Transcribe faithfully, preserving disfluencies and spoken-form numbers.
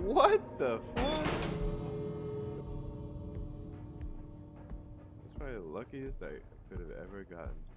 What the fuck? That's probably the luckiest I could have ever gotten.